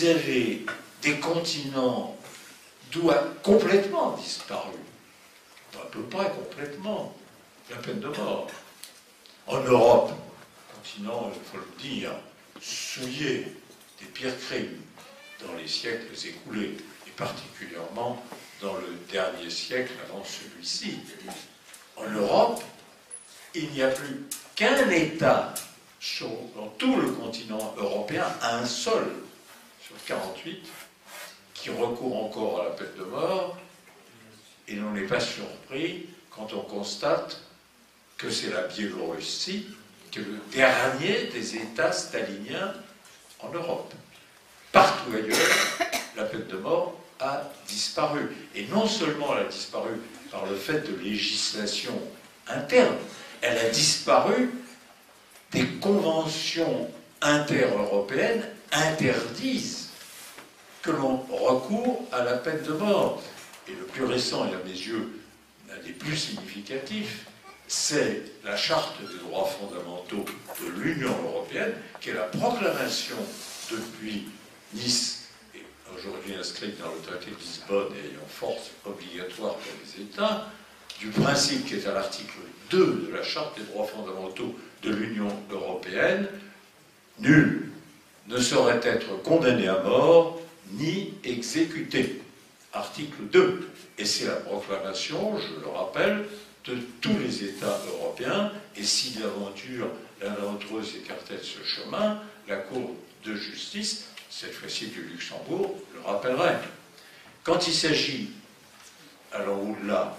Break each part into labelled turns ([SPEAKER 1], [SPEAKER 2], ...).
[SPEAKER 1] vous avez des continents d'où a complètement disparu, à peu près complètement, la peine de mort. En Europe, continent, il faut le dire, souillé des pires crimes dans les siècles écoulés, et particulièrement dans le dernier siècle avant celui-ci. En Europe, il n'y a plus qu'un État dans tout le continent européen, un seul sur 48, qui recourt encore à la peine de mort, et l'on n'est pas surpris quand on constate que c'est la Biélorussie, qui est le dernier des États staliniens en Europe. Partout ailleurs, la peine de mort a disparu. Et non seulement elle a disparu par le fait de législation interne, elle a disparu des conventions inter-européennes interdisent que l'on recourt à la peine de mort. Et le plus récent, et à mes yeux, l'un des plus significatifs, c'est la Charte des droits fondamentaux de l'Union européenne, qui est la proclamation depuis Nice, et aujourd'hui inscrite dans le traité de Lisbonne et ayant force obligatoire pour les États, du principe qui est à l'article 2 de la Charte des droits fondamentaux de l'Union européenne: nul ne saurait être condamné à mort ni exécuté. Article 2. Et c'est la proclamation, je le rappelle, de tous les États européens. Et si d'aventure l'un d'entre eux s'écartait de ce chemin, la Cour de justice, cette fois-ci du Luxembourg, le rappellerait. Quand il s'agit, alors au-delà,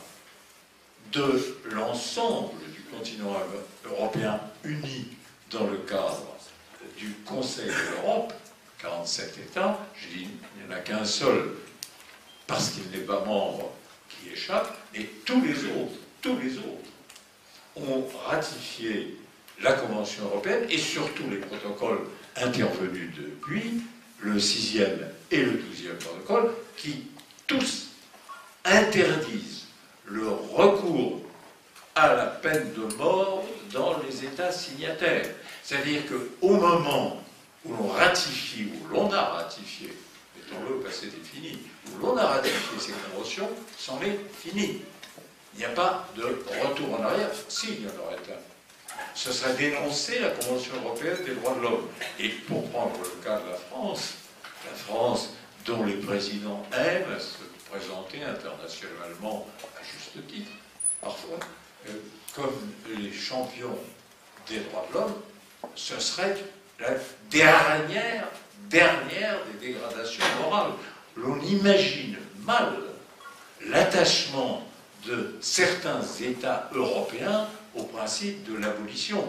[SPEAKER 1] de l'ensemble du continent européen uni dans le cadre du Conseil de l'Europe, 47 États, je dis il n'y en a qu'un seul, parce qu'il n'est pas membre, qui échappe, et tous les autres ont ratifié la Convention européenne, et surtout les protocoles intervenus depuis, le 6e et le 12e protocole, qui tous interdisent le recours à la peine de mort dans les États signataires. C'est-à-dire qu'au moment où l'on ratifie, où l'on a ratifié, mettons-le au passé défini, où l'on a ratifié ces conventions, c'en est fini. Il n'y a pas de retour en arrière. Si, il y en aurait un. Ce serait dénoncer la Convention européenne des droits de l'homme. Et pour prendre le cas de la France dont les présidents aiment se présenter internationalement, à juste titre, parfois, comme les champions des droits de l'homme, ce serait la dernière des dégradations morales. L'on imagine mal l'attachement de certains États européens au principe de l'abolition.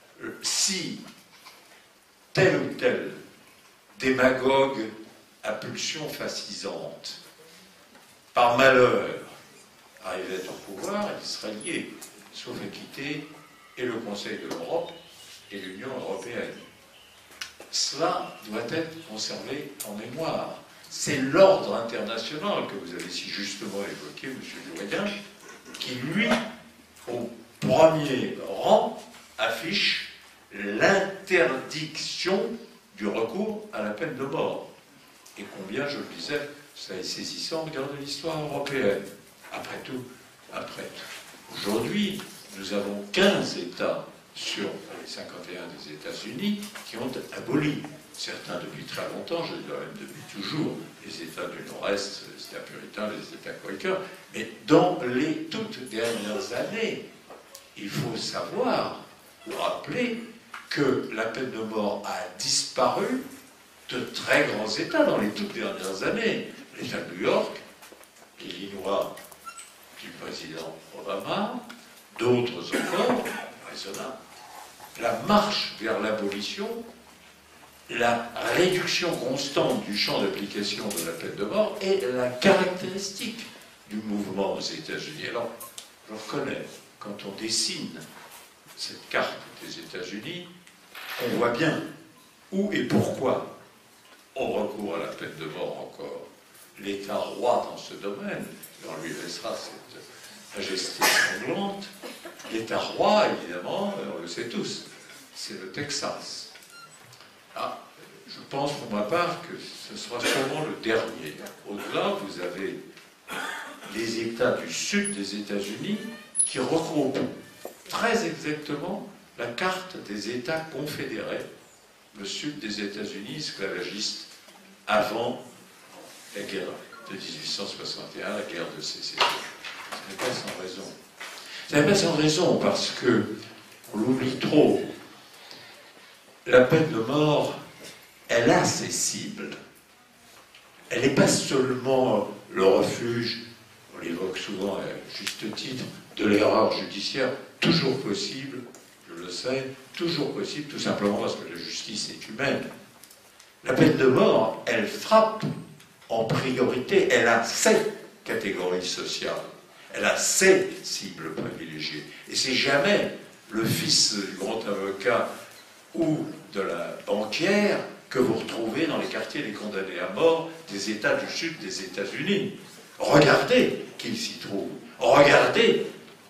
[SPEAKER 1] Si tel ou tel démagogue à pulsion fascisante, par malheur, arrivait au pouvoir, il serait lié, sauf équité, et le Conseil de l'Europe et l'Union européenne. Cela doit être conservé en mémoire. C'est l'ordre international que vous avez si justement évoqué, M. Durédin, qui, lui, au premier rang, affiche l'interdiction du recours à la peine de mort. Et combien, je le disais, ça est saisissant, regardez l'histoire européenne. Après tout, aujourd'hui, nous avons 15 États sur les 51 des États-Unis qui ont aboli. Certains depuis très longtemps, je dirais même depuis toujours, les États du Nord-Est, les États puritains, les États quakers. Mais dans les toutes dernières années, il faut savoir, rappeler que la peine de mort a disparu de très grands États dans les toutes dernières années. L'État de New York, l'Illinois du président Obama, d'autres encore, raisonnables. La marche vers l'abolition, la réduction constante du champ d'application de la peine de mort est la caractéristique du mouvement aux États-Unis. Alors, je reconnais, quand on dessine cette carte des États-Unis, on voit bien où et pourquoi on recourt à la peine de mort encore. L'État roi dans ce domaine, et on lui laissera cette majesté sanglante, l'État roi, évidemment, on le sait tous, c'est le Texas. Ah, je je pense pour ma part que ce sera sûrement le dernier. Au-delà, vous avez les États du sud des États-Unis qui regroupent très exactement la carte des États confédérés, le sud des États-Unis esclavagistes, avant la guerre de 1861, la guerre de sécession. Ce n'est pas sans raison. Ce n'est pas sans raison parce que, on l'oublie trop, la peine de mort, elle a ses cibles. Elle n'est pas seulement le refuge, on l'évoque souvent à juste titre, de l'erreur judiciaire, toujours possible, je le sais, toujours possible, tout simplement parce que la justice est humaine. La peine de mort, elle frappe en priorité, elle a ses catégories sociales, elle a ses cibles privilégiées. Et c'est jamais le fils du grand avocat ou de la banquière que vous retrouvez dans les quartiers des condamnés à mort des États du sud des États-Unis. Regardez qu'ils s'y trouvent. Regardez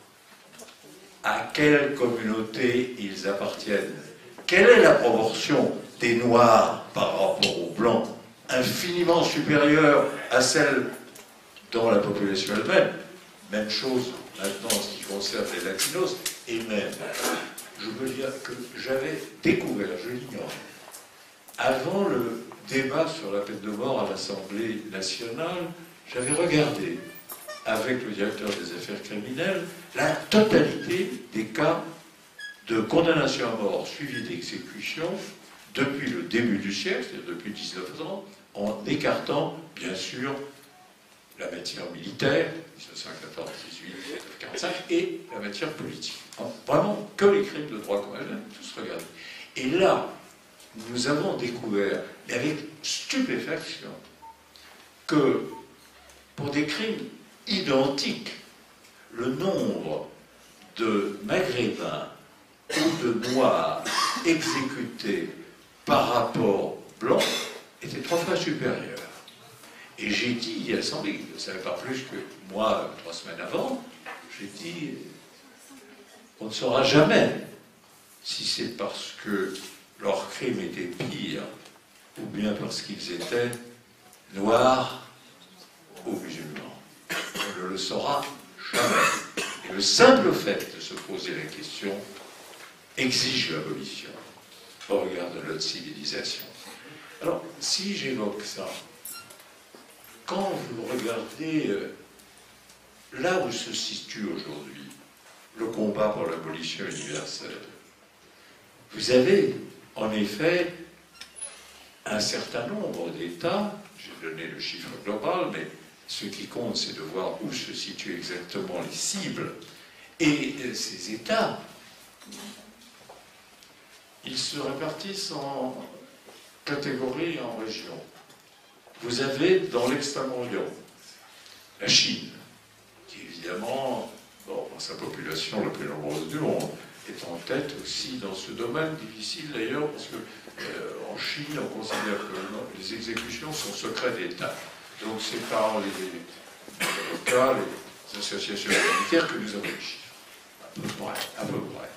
[SPEAKER 1] à quelle communauté ils appartiennent. Quelle est la proportion des Noirs par rapport aux Blancs? Infiniment supérieure à celle dans la population elle-même. Même chose maintenant en ce qui concerne les Latinos. Et même, je veux dire que j'avais découvert, je l'ignore, avant le débat sur la peine de mort à l'Assemblée nationale, j'avais regardé avec le directeur des affaires criminelles la totalité des cas de condamnation à mort suivis d'exécution depuis le début du siècle, c'est-à-dire depuis 19 ans, en écartant, bien sûr, la matière militaire, 1914, 18, 1945, et la matière politique. Vraiment, que les crimes de droit commun, tous regardés. Et là, nous avons découvert, avec stupéfaction, que pour des crimes identiques, le nombre de Maghrébins ou de Noirs exécutés par rapport aux Blancs était 3 fois supérieur. Et j'ai dit à l'Assemblée, il ne savait pas plus que moi 3 semaines avant, j'ai dit, on ne saura jamais si c'est parce que leurs crimes étaient pires ou bien parce qu'ils étaient noirs ou musulmans. On ne le saura jamais. Et le simple fait de se poser la question exige l'abolition au regard de notre civilisation. Alors, si j'évoque ça, quand vous regardez là où se situe aujourd'hui le combat pour l'abolition universelle, vous avez en effet un certain nombre d'États, j'ai donné le chiffre global, mais ce qui compte, c'est de voir où se situent exactement les cibles. Et ces États, ils se répartissent en catégories et en régions. Vous avez dans l'Extrême-Orient la Chine, qui évidemment, bon, dans sa population la plus nombreuse du monde, est en tête aussi dans ce domaine, difficile d'ailleurs, parce que en Chine, on considère que les exécutions sont secrets d'État. Donc c'est par les avocats, les associations humanitaires que nous avons les chiffres. À peu près.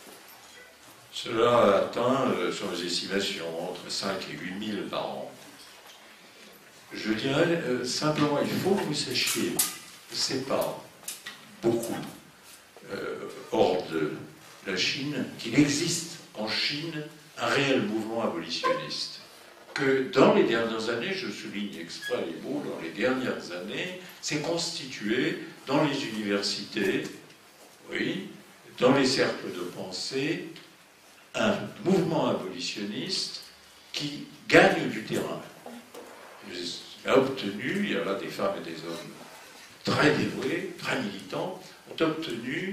[SPEAKER 1] Cela atteint, sur les estimations, entre 5 et 8 000 par an. Je dirais simplement, il faut que vous sachiez que ce n'est pas beaucoup hors de la Chine, qu'il existe en Chine un réel mouvement abolitionniste. Que dans les dernières années, je souligne exprès les mots, dans les dernières années, s'est constitué dans les universités, oui, dans les cercles de pensée, un mouvement abolitionniste qui gagne du terrain. Il a obtenu, il y a là des femmes et des hommes très dévoués, très militants, ont obtenu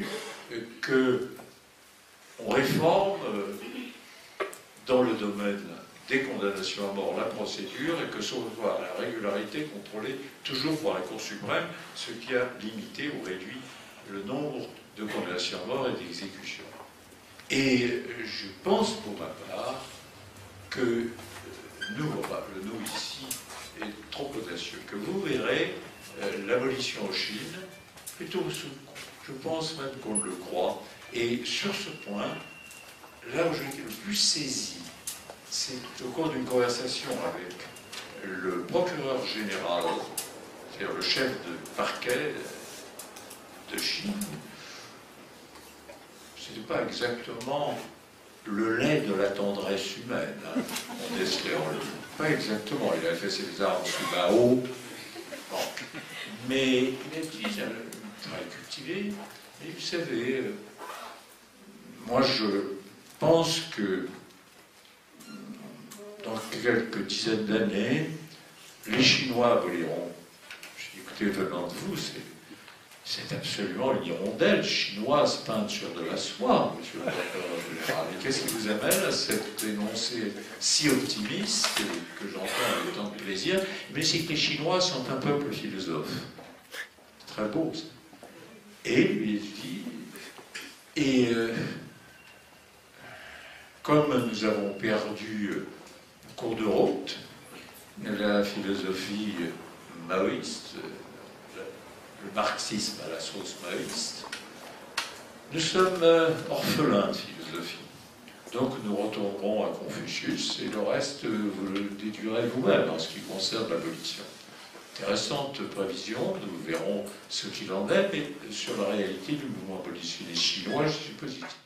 [SPEAKER 1] qu'on réforme dans le domaine des condamnations à mort la procédure et que ce soit la régularité contrôlée toujours par la Cour suprême, ce qui a limité ou réduit le nombre de condamnations à mort et d'exécutions. Et je pense pour ma part que nous, enfin, le nous ici est trop audacieux, que vous verrez l'abolition en Chine, plutôt, je pense même qu'on le croit, et sur ce point, là où j'ai été le plus saisi, c'est au cours d'une conversation avec le procureur général, c'est-à-dire le chef de parquet de Chine. C'était pas exactement le lait de la tendresse humaine, hein, on espère en lui. Pas exactement, il a fait ses armes sous Mao. Bon. Mais il a dit, c'est un travail cultivé, et vous savez, moi je pense que dans quelques dizaines d'années, les Chinois vous diront, je dis, écoutez, venant de vous, c'est absolument une hirondelle chinoise peinte sur de la soie, monsieur le procureur général. Et qu'est-ce qui vous amène à cet énoncé si optimiste que j'entends avec tant de plaisir? Mais c'est que les Chinois sont un peuple philosophe. Très beau, ça. Et lui dit, comme nous avons perdu en cours de route la philosophie maoïste, le marxisme à la sauce maoïste, nous sommes orphelins de philosophie. Donc nous retournerons à Confucius et le reste, vous le déduirez vous-même en ce qui concerne l'abolition. Intéressante prévision, nous verrons ce qu'il en est, mais sur la réalité du mouvement abolitionniste chinois, je suis positif.